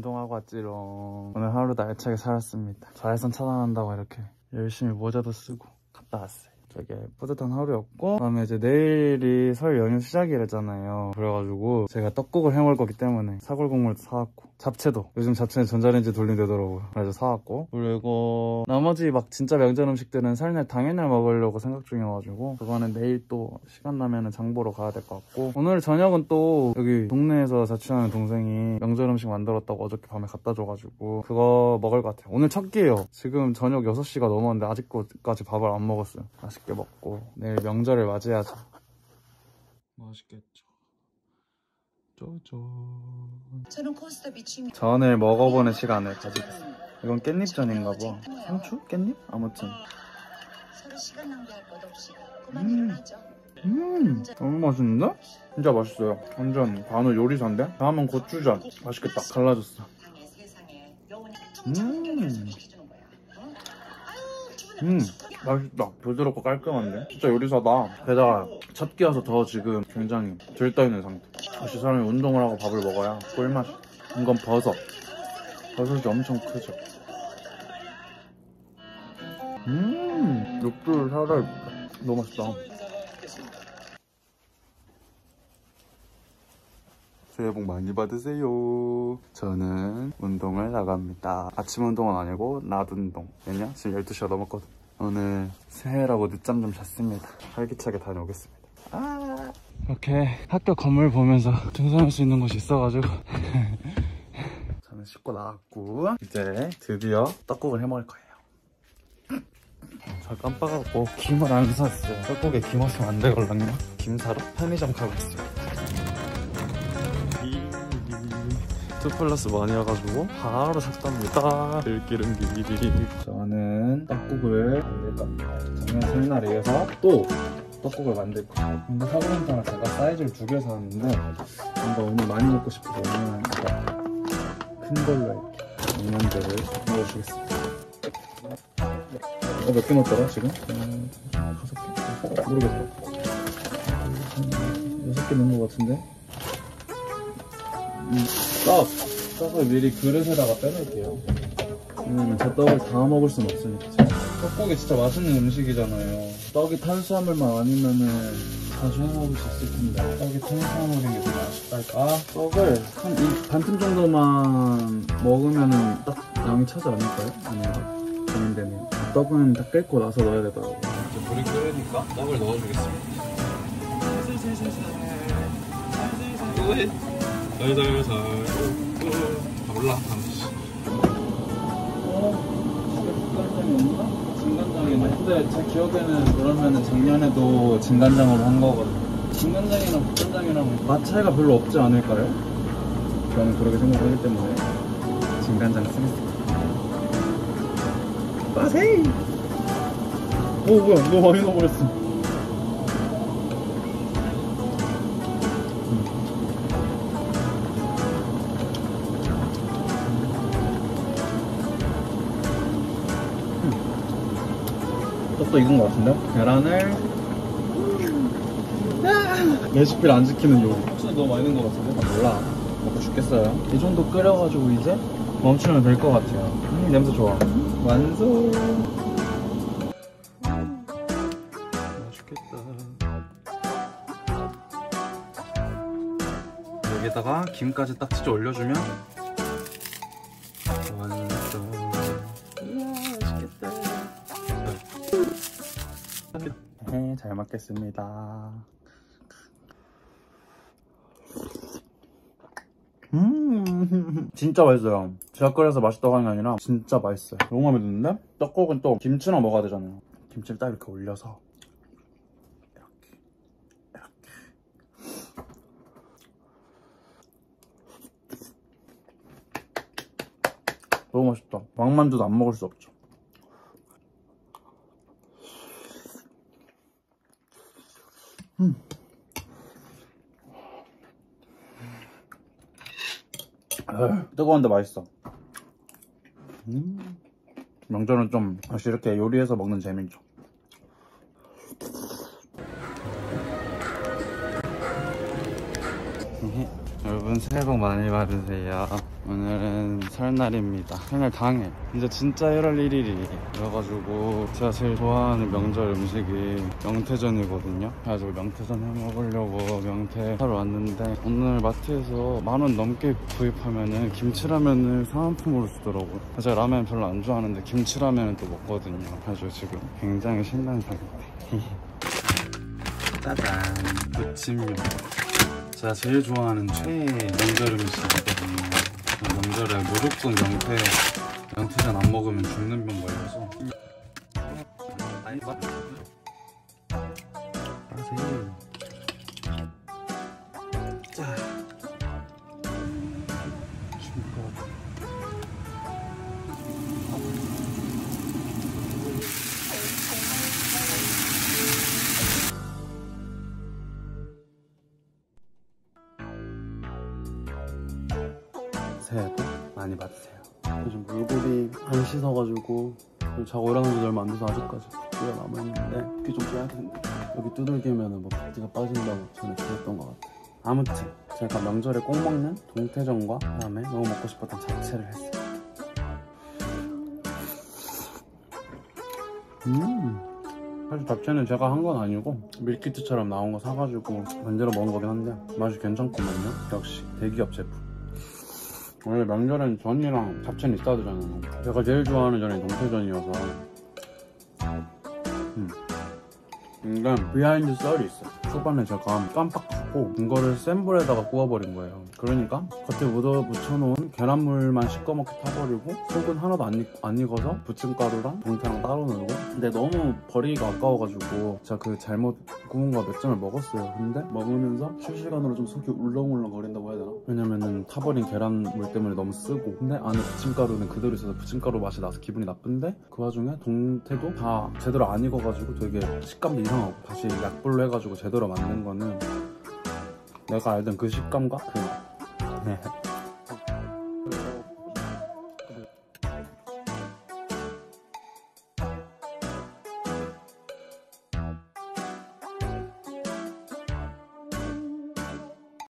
운동하고 왔지롱. 오늘 하루도 알차게 살았습니다. 자외선 차단한다고 이렇게 열심히 모자도 쓰고 갔다 왔어요. 되게 뿌듯한 하루였고, 그다음에 이제 내일이 설 연휴 시작이랬잖아요. 그래가지고 제가 떡국을 해먹을 거기 때문에 사골국물도 사왔고, 잡채도 요즘 잡채는 전자레인지 돌리면 되더라고요. 그래서 사왔고, 그리고 나머지 막 진짜 명절 음식들은 설날 당일날 먹으려고 생각 중이어가지고 그거는 내일 또 시간 나면은 장 보러 가야 될 것 같고, 오늘 저녁은 또 여기 동네에서 자취하는 동생이 명절 음식 만들었다고 어저께 밤에 갖다 줘가지고 그거 먹을 것 같아요. 오늘 첫 끼예요. 지금 저녁 6시가 넘었는데 아직까지 밥을 안 먹었어요. 맛있게 먹고 내일 명절을 맞이하자. 맛있겠죠. 저는 코스터 미친 전을 먹어보는 시간을 가지겠습니다. 이건 깻잎전인가 봐. 상추? 깻잎? 아무튼 서로 시간 낭비할 것 없이 그만 일어나죠. 너무 맛있는데? 진짜 맛있어요. 완전 반우 요리사인데? 다음은 고추전. 맛있겠다. 갈라졌어. 맛있다. 부드럽고 깔끔한데? 진짜 요리사다. 게다가 첫 끼여서 더 지금 굉장히 들떠있는 상태. 역시 사람이 운동을 하고 밥을 먹어야 꿀맛. 이건 버섯. 버섯이 엄청 크죠. 육즙 살아있다. 너무 맛있다. 새해 복 많이 받으세요. 저는 운동을 나갑니다. 아침 운동은 아니고 낮 운동. 왜냐? 지금 12시가 넘었거든. 오늘 새해라고 늦잠 좀 잤습니다. 활기차게 다녀오겠습니다. 이렇게 학교 건물 보면서 등산할 수 있는 곳이 있어가지고 저는 씻고 나왔고 이제 드디어 떡국을 해먹을 거예요. 저 깜빡하고 김을 안 샀어요. 떡국에 김 없으면 안 되걸랑요. 김 사러 편의점 가고 있어요. 2플러스 원이어가지고 바로 샀답니다. 들기름 비비. 저는 떡국을 만들 겁니다. 작년 설날에 이어서 또 떡국을 만들 거예요. 근데 사골곰탕을 제가 사이즈를 2개 샀는데 뭔가 오늘 많이 먹고 싶어서 오늘은 큰 걸로 이렇게 양념들을 넣어주겠습니다. 몇 개 넣었더라 지금? 5개? 모르겠다. 6개 넣은 것 같은데? 떡을 미리 그릇에다가 빼놓을게요. 왜냐면 저 떡을 다 먹을 순 없으니까. 떡국이 진짜 맛있는 음식이잖아요. 떡이 탄수화물만 아니면은 자주 해먹을 수 있을 텐데 떡이 탄수화물인 게 더 맛있달까? 떡을 한 이 반틈 정도만 먹으면은 딱 양이 차지 않을까요? 아니면 고민되네요. 떡은 다 끓고 나서 넣어야 되더라고요. 이제 물이 끓으니까 떡을 넣어주겠습니다. 살살살 몰라. 진간장이네. 근데 제 기억에는 그러면은 작년에도 진간장으로 한 거거든요. 진간장이랑 국간장이랑 맛 차이가 별로 없지 않을까요? 저는 그렇게 생각하기 때문에 진간장 쓰겠습니다. 빠세이! 오 뭐야 너무 많이 넣어버렸어. 떡도 익은 것 같은데? 계란을 레시피를 안 지키는 요리. 혹시 너무 많이 넣은 것 같은데? 몰라. 먹고 죽겠어요. 이 정도 끓여가지고 이제 멈추면 될 것 같아요. 냄새 좋아. 완성. 맛있겠다. 여기다가 김까지 딱 진짜 올려주면 완성. 네, 잘 먹겠습니다. 진짜 맛있어요. 제가 끓여서 맛있다고 하는 게 아니라 진짜 맛있어요. 너무 마음에 드는데? 떡국은 또 김치랑 먹어야 되잖아요. 김치를 딱 이렇게 올려서 너무 맛있다. 왕만두도 안 먹을 수 없죠. 뜨거운데 맛있어. 명절은 좀 다시 이렇게 요리해서 먹는 재미죠. 여러분 새해 복 많이 받으세요. 오늘은 설날입니다. 설날 당일. 이제 진짜 1월 1일이어가지고 제가 제일 좋아하는 명절 음식이 명태전이거든요. 그래가지고 명태전 해 먹으려고 명태 사러 왔는데 오늘 마트에서 10,000원 넘게 구입하면은 김치라면을 사은품으로 주더라고요. 제가 라면 별로 안 좋아하는데 김치라면은 또 먹거든요. 그래가지고 지금 굉장히 신난 상태. 짜잔, 부침용. 제가 제일 좋아하는 최애 명절 음식이거든요. 명절에 무조건 명태전 안 먹으면 죽는 병 걸려서. 아니, 빠세요. 자, 새해 복 많이 받으세요. 요즘 물고기 안 씻어가지고 자고 일어난 지 얼마 안 돼서 아직까지 붓기가 남아있는데 붓기 좀 빼야 되는데 여기 두들기면은 뭐 붓기가 빠진다고 전에 들었던 것 같아요. 아무튼 제가 명절에 꼭 먹는 동태전과 그다음에 너무 먹고 싶었던 잡채를 했어요. 사실 잡채는 제가 한 건 아니고 밀키트처럼 나온 거 사가지고 만들어 먹은 거긴 한데 맛이 괜찮구만요. 역시 대기업 제품. 원래 명절엔 전이랑 잡채는 있어야 되잖아요. 제가 제일 좋아하는 전이 동태전이어서. 근데 비하인드 썰이 있어요. 초반에 제가 깜빡하고 이거를 센 불에다가 구워버린 거예요. 그러니까 겉에 묻혀놓은 계란물만 시꺼멓게 타버리고 속은 하나도 안 익어서 부침가루랑 동태랑 따로 놀고. 근데 너무 버리기가 아까워가지고 제가 그 잘못 구운 거 몇 점을 먹었어요. 근데 먹으면서 실시간으로 좀 속이 울렁울렁 거린다고 해야 되나? 왜냐면은 타버린 계란물 때문에 너무 쓰고, 근데 안에 부침가루는 그대로 있어서 부침가루 맛이 나서 기분이 나쁜데 그 와중에 동태도 다 제대로 안 익어가지고 되게 식감도 이상하고 다시 약불로 해가지고 제대로 만든 거는 내가 알던 그 식감과 그